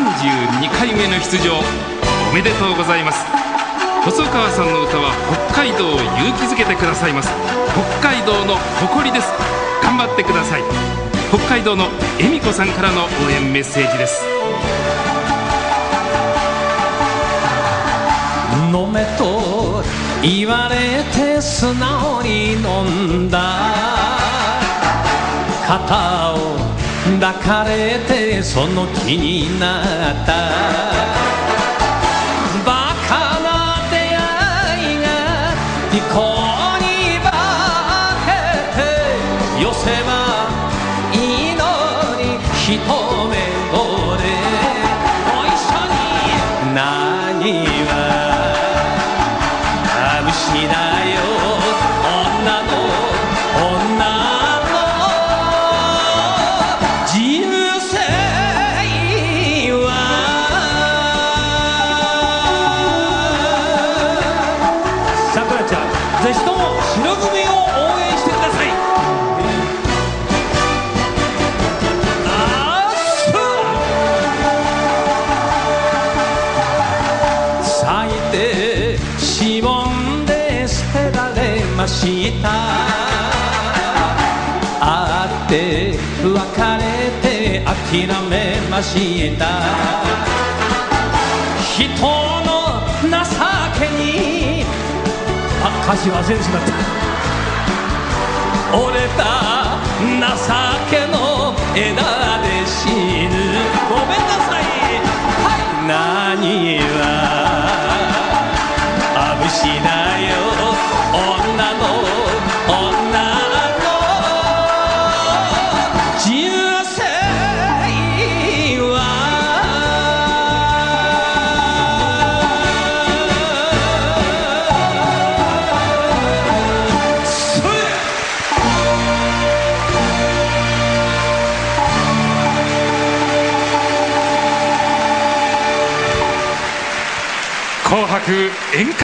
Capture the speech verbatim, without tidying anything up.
んじゅうにかいめの出場、おめでとうございます。細川さんの歌は北海道を勇気づけてくださいます。北海道の誇りです。頑張ってください。北海道の恵美子さんからの応援メッセージです。 飲めと言われて素直に飲んだ、肩を抱かれてその気になった、バカな出会いが利口に化けて、寄せばいいのに一目惚れ、ご一緒に何は眩しだよ女の女の人生は。さくらちゃん、ぜひとも白組を応援してください。あっす咲いてしぼんで捨てられました、会って別れて諦めました、人の情けに、あ、歌詞忘れてしまった、折れた情けの枝で死ぬ、ごめんなさい。はい、何は眩しだよ女の女の人生は。それ紅白演歌